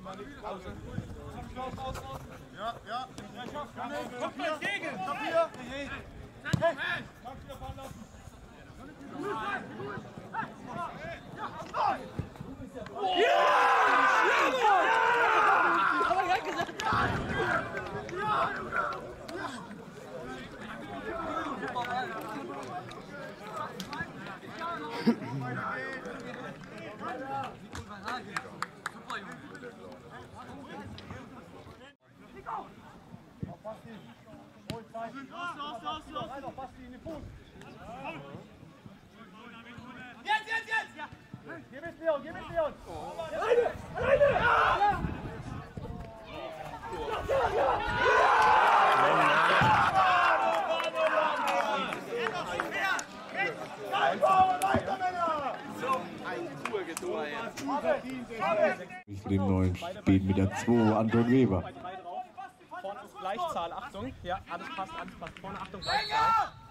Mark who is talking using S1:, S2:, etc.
S1: Ja, ja.
S2: Kommt mal entgegen!
S1: Papier!
S2: Jetzt!
S1: Gib es Leon!
S2: Alleine!
S1: Weiter, Männer!
S3: Für den neuen stehen mit der 2 Anton Weber.
S2: Vorne ist Gleichzahl, Achtung. Ja, alles passt. Vorne, Achtung, Gleichzahl.